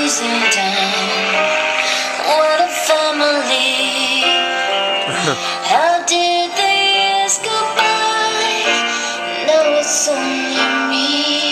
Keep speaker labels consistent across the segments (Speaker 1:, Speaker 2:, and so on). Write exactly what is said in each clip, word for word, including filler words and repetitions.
Speaker 1: cruising down. What a family. How did the years go by? Now it's only me.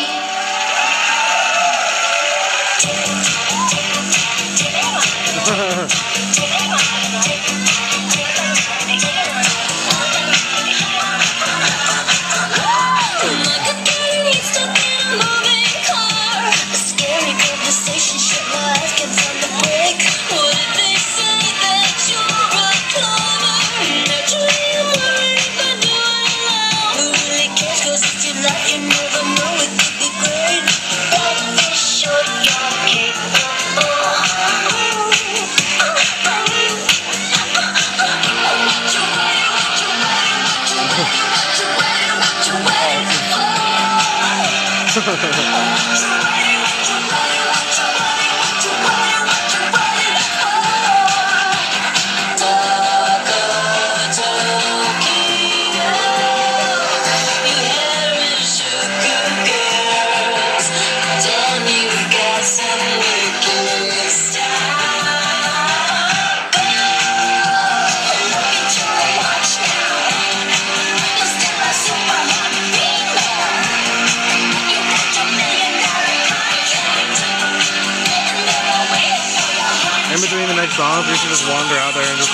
Speaker 2: In between the next songs, we should just wander out there and just...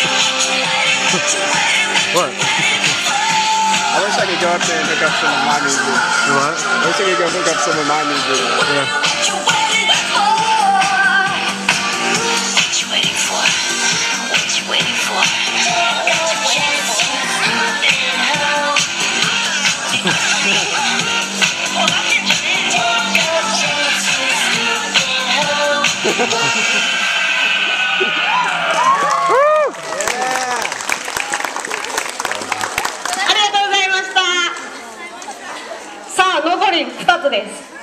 Speaker 2: What?
Speaker 3: I wish I could go up there and hook up some of my music.
Speaker 2: What?
Speaker 3: I wish I could go hook up some of my music.
Speaker 2: Yeah.
Speaker 1: What you waiting for? What you waiting for? What you
Speaker 4: 残りふたつです。